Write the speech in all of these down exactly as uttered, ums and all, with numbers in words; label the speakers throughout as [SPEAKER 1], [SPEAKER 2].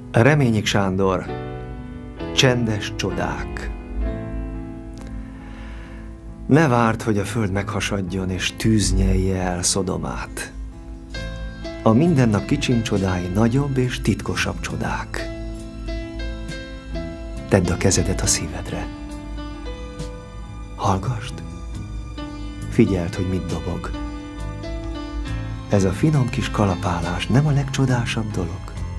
[SPEAKER 1] Reményik Sándor, Csendes csodák. Ne várd, hogy a föld meghasadjon és tűz nyelje el Szodomát. A mindennap kicsiny csodái nagyobb és titkosabb csodák. Tedd a kezedet a szívedre. Hallgasd, figyeld, hogy mit dobog. Ez a finom kis kalapálás nem a legcsodásabb dolog?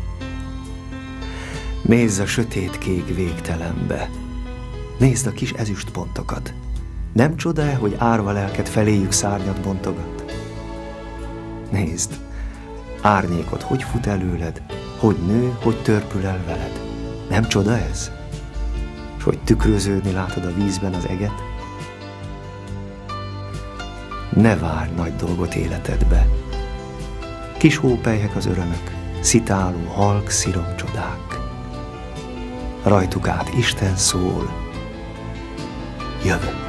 [SPEAKER 1] Nézz a sötétkék végtelenbe. Nézd a kis ezüstpontokat. Nem csoda-e, hogy árva lelked feléjük szárnyat bontogat? Nézd, árnyékot hogy fut előled, hogy nő, hogy törpül el veled. Nem csoda ez? S hogy tükröződni látod a vízben az eget? Ne várj nagy dolgot életedbe. Kis hópelyhek az örömök, szitáló, halk, szirom csodák. Rajtuk át Isten szól, jövök.